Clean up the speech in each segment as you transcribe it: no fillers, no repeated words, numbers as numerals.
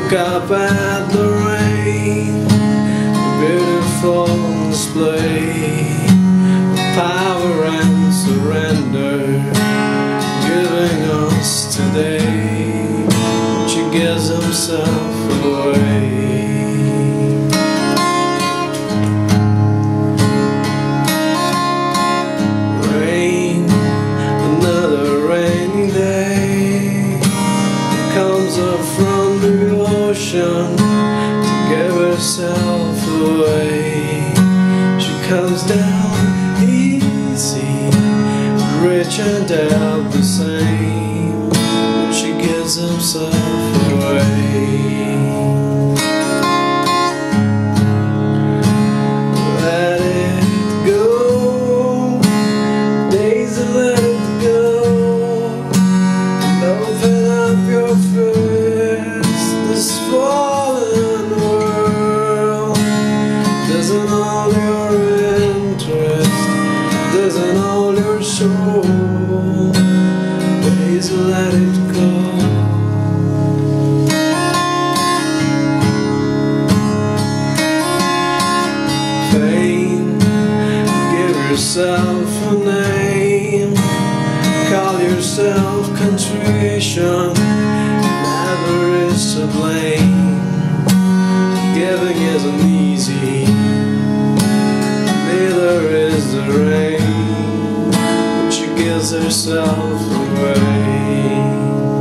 Look up at the rain, a beautiful display of power and surrender, giving us today. She gives himself away. Rain, another rainy day, comes up from the ocean to give herself away. She comes down easy, rich and out the same. She gives herself away. Let it go, days let it go. Open up your fist, this fallen world doesn't hold your interest, doesn't hold your soul. Days let it go. Fame, give yourself a name, call yourself contrition. Never is to blame. Giving isn't easy, neither is the rain, but she gives herself away.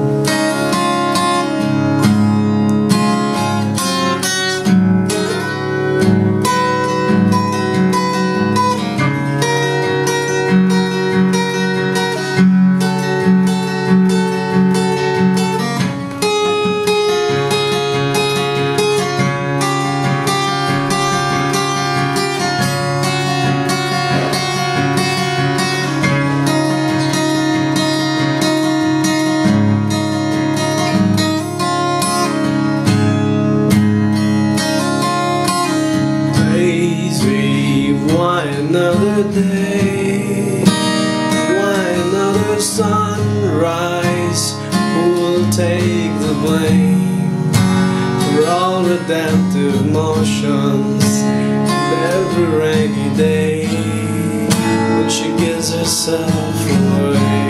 Why another day? Why another sunrise? Who will take the blame for all redemptive motions and every rainy day when she gives herself away?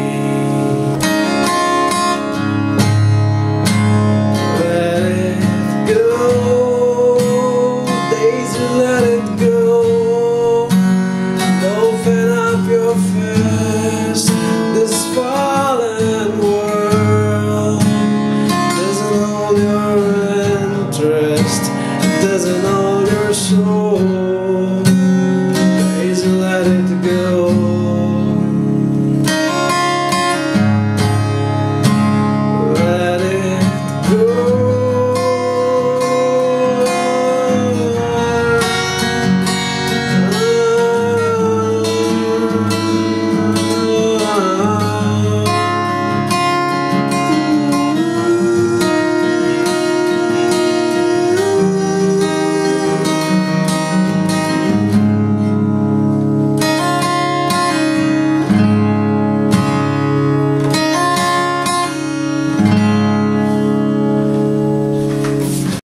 Let it go, days let it go. Open up your fist, this fallen world doesn't hold your interest, doesn't hold your soul.